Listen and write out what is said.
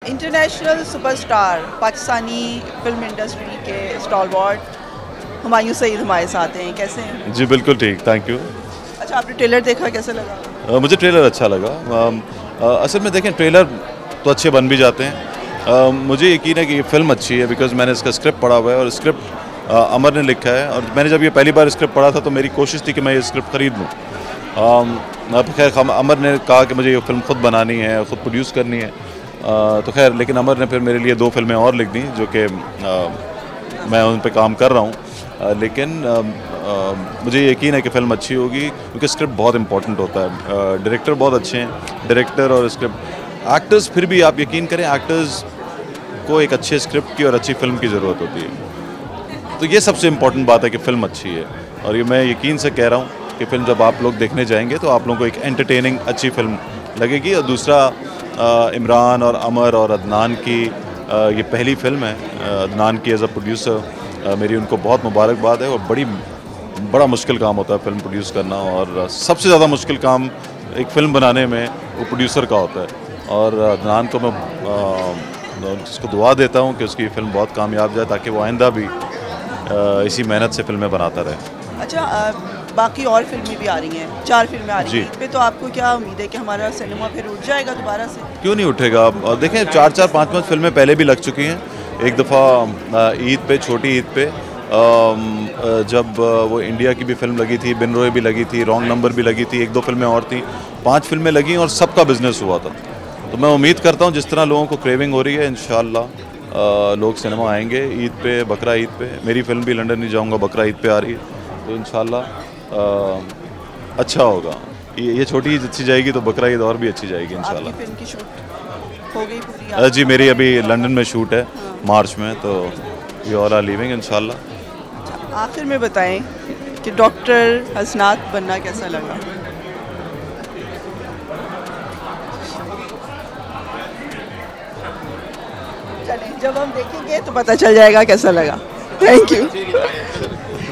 International superstar Pakistani film industry के stalwart Humayun Saeed हमारे साथ हैं, कैसे हैं? जी बिल्कुल ठीक, थैंक यू। अच्छा, आपने ट्रेलर देखा, कैसा लगा? मुझे ट्रेलर अच्छा लगा। असल में देखें, ट्रेलर तो अच्छे बन भी जाते हैं। मुझे यकीन है कि ये फिल्म अच्छी है बिकॉज मैंने इसका स्क्रिप्ट पढ़ा हुआ है और स्क्रिप्ट अमर ने लिखा है। और मैंने जब ये पहली बार स्क्रिप्ट पढ़ा था तो मेरी कोशिश थी कि मैं ये स्क्रिप्ट ख़रीद लूँ। अब खैर अमर ने कहा कि मुझे ये फिल्म खुद बनानी है, ख़ुद प्रोड्यूस करनी है। तो खैर लेकिन अमर ने फिर मेरे लिए 2 फिल्में और लिख दी जो कि मैं उन पर काम कर रहा हूँ। लेकिन मुझे यकीन है कि फ़िल्म अच्छी होगी क्योंकि स्क्रिप्ट बहुत इंपॉर्टेंट होता है। डायरेक्टर बहुत अच्छे हैं, डायरेक्टर और स्क्रिप्ट। एक्टर्स फिर भी आप यकीन करें, एक्टर्स को एक अच्छे स्क्रिप्ट की और अच्छी फिल्म की ज़रूरत होती है। तो ये सबसे इम्पॉर्टेंट बात है कि फ़िल्म अच्छी है। और ये मैं यकीन से कह रहा हूँ कि फ़िल्म जब आप लोग देखने जाएंगे तो आप लोगों को एक एंटरटेनिंग अच्छी फिल्म लगेगी। और दूसरा, इमरान और अमर और अदनान की ये पहली फ़िल्म है। अदनान की एज अ प्रोड्यूसर मेरी उनको बहुत मुबारकबाद है। और बड़ा मुश्किल काम होता है फ़िल्म प्रोड्यूस करना, और सबसे ज़्यादा मुश्किल काम एक फ़िल्म बनाने में वो प्रोड्यूसर का होता है। और अदनान को मैं उसको दुआ देता हूँ कि उसकी फ़िल्म बहुत कामयाब जाए ताकि वो आइंदा भी इसी मेहनत से फ़िल्में बनाता रहे। अच्छा, बाकी और फिल्में भी आ रही हैं, 4 फिल्में आ रही हैं पे, तो आपको क्या उम्मीद है कि हमारा सिनेमा फिर उठ जाएगा दोबारा से? क्यों नहीं उठेगा। और देखें, 4-4, 5-5 फिल्में पहले भी लग चुकी हैं। एक दफ़ा ईद पे, छोटी ईद पे, जब वो इंडिया की भी फिल्म लगी थी, बिन रोए भी लगी थी, रॉन्ग नंबर भी लगी थी, 1-2 फिल्में और थी, 5 फिल्में लगी और सबका बिजनेस हुआ था। तो मैं उम्मीद करता हूँ जिस तरह लोगों को क्रेविंग हो रही है, इंशाअल्लाह लोग सिनेमा आएंगे ईद पे, बकरा ईद पे। मेरी फिल्म भी लंदन नहीं जाऊँगा बकरा ईद पे आ रही है, तो इंशाअल्लाह अच्छा होगा। ये छोटी ईद अच्छी जाएगी तो बकरा ईद और भी अच्छी जाएगी इंशाअल्लाह। आपकी फिल्म की शूट हो गई पूरी? जी, मेरी अभी लंदन में शूट है मार्च में, तो वी ऑल आर लीविंग इंशाअल्लाह। आखिर में बताएं कि डॉक्टर हसनात बनना कैसा लगा? चलें, जब हम देखेंगे तो पता चल जाएगा कैसा लगा। Thank you.